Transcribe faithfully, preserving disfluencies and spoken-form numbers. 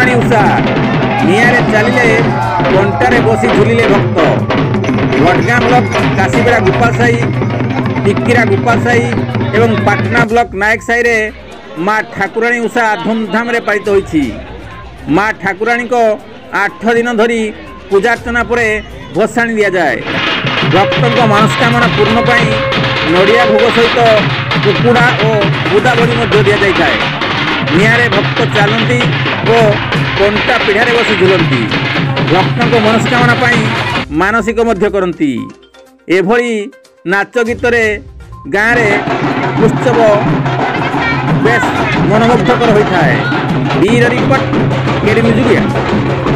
ठाकुराणी उषा निआरे चलिले कंटारे बसी झुलिले भक्त। वडगाँ ब्लॉक काशीबेड़ा गोपाल साही, टिकिरा गोपाल साही एवं पाटना ब्लॉक नायक साही रे माँ ठाकुराणी उषा धूमधाम रे पालित होइछि। माँ ठाकुराणी को आठ दिन धरी पूजार्चना पर भसाणी दि जाए। भक्तों मनस्कामना पूर्ण पाई नड़िया भोग सहित कुकुड़ा और बुदा बड़ी दि जाए। निआरे भक्त चलती और कंटा पिढ़ारे बसी झुलती। भक्तों मनस्कामना पाई मानसिक मध्य करती। एभली नाच गीत गाँव में उत्सव बेस मनमुग्धकर होता है। बीर रिपोर्ट केडी म्यूजिक।